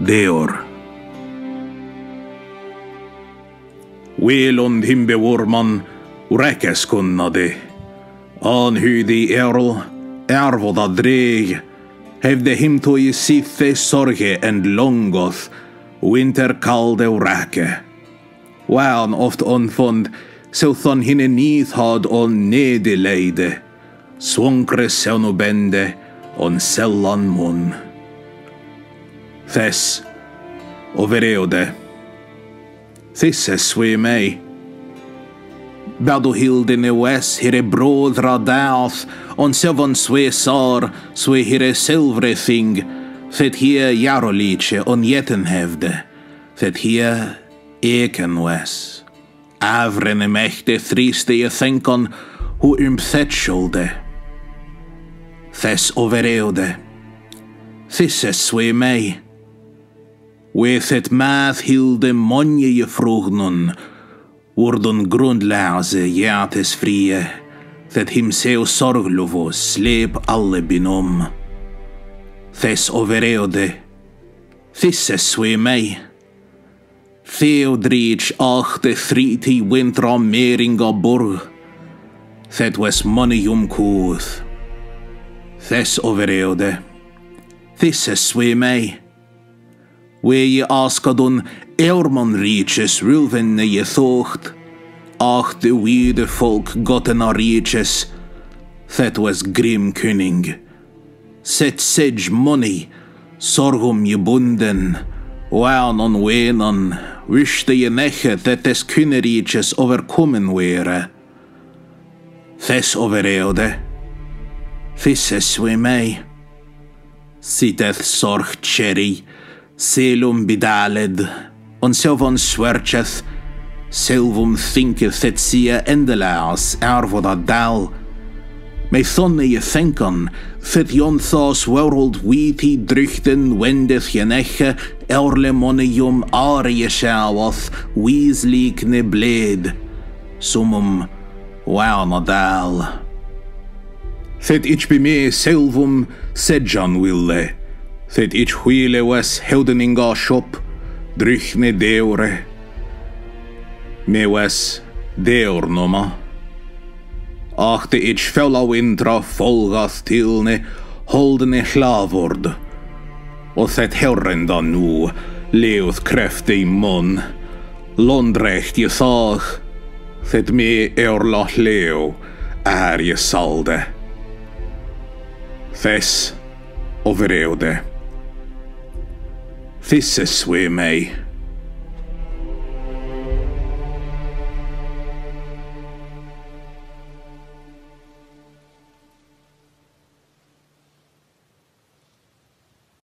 Deor. Weelund himbe vorman uräkeskunnadi. Anhydi erl, ervoda dreig. Hävde himtoi siffe sorge and longoth, winter kalde uräke. Waan oft onfond, selthon hinne neathad on nedeleide. Swankre selnubende on sellan mun. Thess, overeode. Thisses swe mei. Badu hilden e wes hire brodra dath, on sevon swe sar, swe hire silvre thing, thet hier jarolice on jetten hevde, thet hier eken wes. Avrene mechte triste je thenkon, hu thetschulde. Thes overeode. Thisses swe mei. With het math hilde monje je vroegnun, worden grundlase jates frie, that himself sorglovo sleep alle binom. Thes overeode. Thisses swe mei. Theodrich achte thriti wintra meringa burg, that was monium cooth. Thes overeode. Thisses swe mei. Where je askadon Eorman reaches rulvenne je thocht, ach de wiede volk gottena reaches, that was grim kunning. Set sedge money, sorgum je bunden, waan on wenan, wishte je neche that des kunne reaches overkommen were. Thes overeode. Thisses swe mei. Siteth sorg cherry, selum bidaled, on selvon swercheth, selvum thinketh et sia endelaas ervoda dal. Mei thonne je thinkan, that jon thos world weeti druchten wendeth je neche, erle monium arie sjawath, weeslik ne bled, sumum waana dal. That ich be me selvum sedjan wille, that ich huile was heldeninga shop, druchne deore. Me was deor noma. Achte ich fella wintra volgath tilne, holdene glavord. Och that herrenda nu, leeuth krefte i mun. Londrecht je thag, that me erlach leo, je salde. Thes overeode. Thisses swe mei.